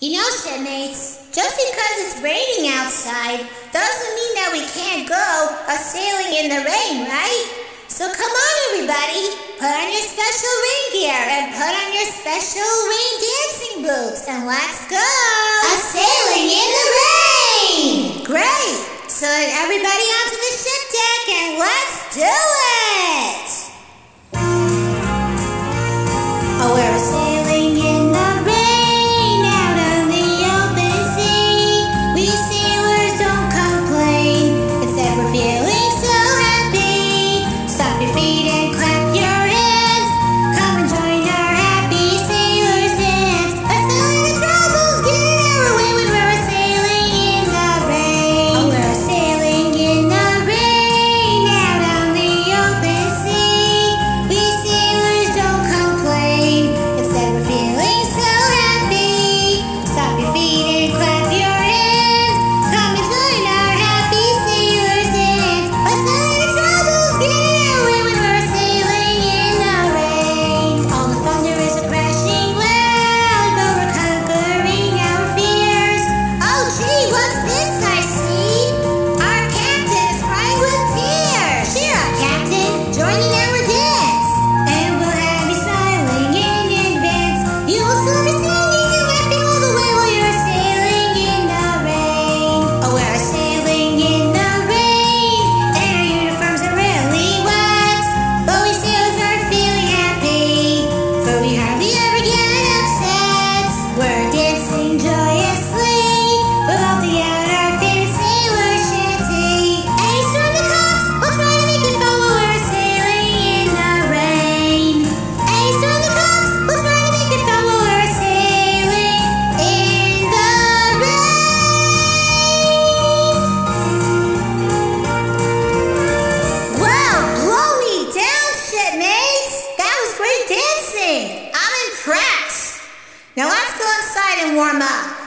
You know, shipmates, just because it's raining outside doesn't mean that we can't go a-sailing in the rain, right? So come on, everybody, put on your special rain gear and put on your special rain dancing boots and let's go a-sailing in the rain! Great! So everybody onto the ship deck and let's do it! Oh, we're sailing in the rain out on the open sea. We sailors don't complain, instead we're feeling so happy. Stop your feet and clap your hands. Come and join our happy sailors dance. Let's sail the troubles, get our way when we're sailing in the rain. Oh, we're sailing in the rain out on the open sea. We sailors don't complain, instead we're feeling so happy. Stop your feet and clap your hands. Come and join our happy sailors dance. Let's sail the troubles, get our way when we're sailing in the rain. All the thunder is a crashing loud, but we're conquering our fears. Oh gee, what's this I see? Our captain is crying with tears. Cheer up, Captain, joining our dance. And we'll have you smiling in advance. You will still be singing and laughing all the way while you're sailing in the rain. Oh, we're sailing in the rain, and our uniforms are really wet. But we sailors are feeling happy, for we hardly ever get upset. We're dancing joyously, we're belting out our favorite sailor shanty. Ace from the cocks, we'll try to make it fun while we're sailing in the rain. Ace from the cocks, we'll try to make it fun while we're sailing in the rain. Wow, blow me down, shipmates! That was great dancing! I'm impressed! Now let's go inside and warm up.